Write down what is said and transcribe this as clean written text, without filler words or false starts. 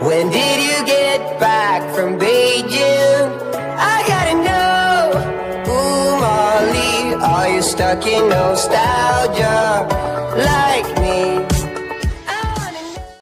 When did you get back from Beijing? I gotta know. Ooh, Molly, are you stuck in nostalgia? Like